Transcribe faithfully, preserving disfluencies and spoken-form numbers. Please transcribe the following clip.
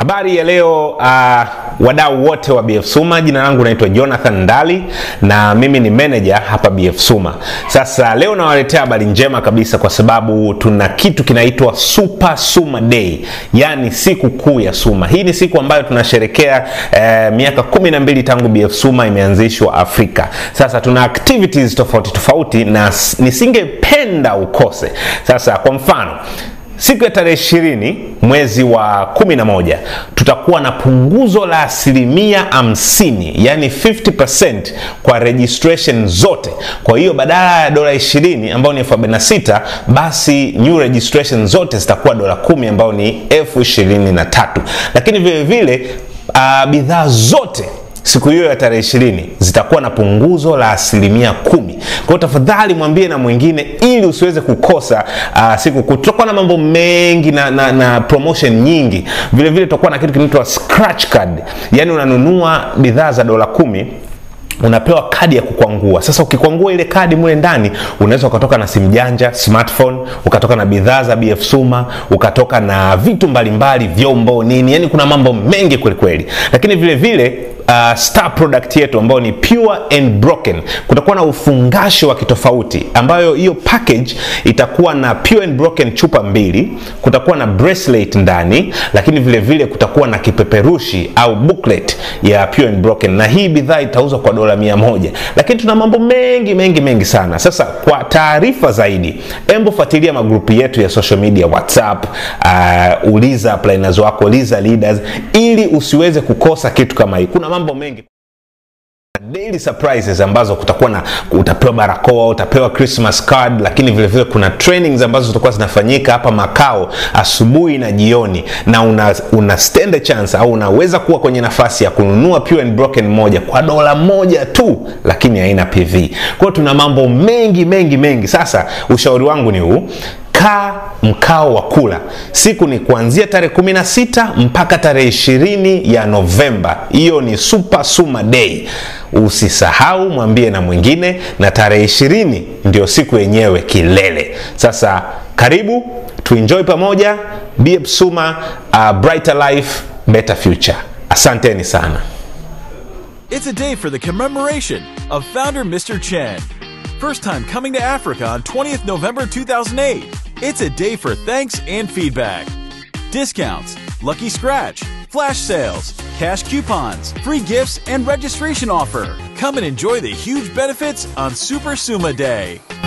Habari ya leo uh, wadau wote wa B F Suma. Jina langu naitwa Jonathan Ndali na mimi ni manager hapa B F Suma. Sasa leo nawaletea habari njema kabisa kwa sababu tuna kitu kinaitwa Super Suma Day, yani siku kuu ya Suma. Hii ni siku ambayo tunasherekea eh, miaka kumi na mbili tangu B F Suma imeanzishwa Afrika. Sasa tuna activities tofauti tofauti na nisingependa ukose. Sasa kwa mfano, siku ya tarehe ishirini mwezi wa kumi na moja tutakuwa na punguzo la asilimia hamsini, yani fifty percent kwa registration zote. Kwa hiyo badala ya dola ishirini ambao ni elfu arobaini na sita, basi new registration zote zitakuwa dola kumi ambao ni elfu ishirini na tatu. Lakini vile vile uh, bidhaa zote siku hiyo ya tarehe ishirini zitakuwa na punguzo la asilimia kumi. Kwa hiyo tafadhali mwambie na mwingine ili usiweze kukosa uh, siku kuu. Tutakuwa na mambo mengi na, na, na promotion nyingi. Vile vile tutakuwa na kitu kinaitwa scratch card. Yani unanunua bidhaa za dola kumi, unapewa kadi ya kukwangua. Sasa ukikwangua ile kadi mule ndani, unaweza ukatoka na simu janja, smartphone, ukatoka na bidhaa za B F Suma, ukatoka na vitu mbalimbali, vyombo nini. Yani kuna mambo mengi kweli kweli. Lakini vile vile Uh, star product yetu ambao ni pure and broken, kutakuwa na ufungasho wa kitofauti ambayo hiyo package itakuwa na pure and broken chupa mbili, kutakuwa na bracelet ndani, lakini vile vile kutakuwa na kipeperushi au booklet ya pure and broken, na hii bidhaa itauzwa kwa dola mia moja. Lakini tuna mambo mengi mengi mengi sana. Sasa kwa taarifa zaidi, embo fuatilia magrupu yetu ya social media, WhatsApp, uh, uliza planners wako, uliza leaders, ili usiweze kukosa kitu kama hii. Kuna mambo mengi, daily surprises ambazo kutakuwa na, utapewa barakoa, utapewa Christmas card, lakini vile vile kuna trainings ambazo zitakuwa zinafanyika hapa makao asubuhi na jioni, na una, una stand a chance au unaweza kuwa kwenye nafasi ya kununua pure and broken moja kwa dola moja tu, lakini haina P V. Kwa hiyo tuna mambo mengi mengi mengi. Sasa ushauri wangu ni huu: kaa mkao wa kula. Siku ni kuanzia tarehe kumi na sita mpaka tarehe ishirini ya Novemba. Hiyo ni Super Suma Day. Usisahau, mwambie na mwingine, na tarehe ishirini ndio siku yenyewe kilele. Sasa karibu tu enjoy pamoja. B F Suma, a brighter life, better future. Asanteni sana. It's a day for the commemoration of founder Mister Chen. First time coming to Africa on twentieth November two thousand eight. It's a day for thanks and feedback. Discounts, lucky scratch, flash sales, cash coupons, free gifts, and registration offer. Come and enjoy the huge benefits on Super Suma Day.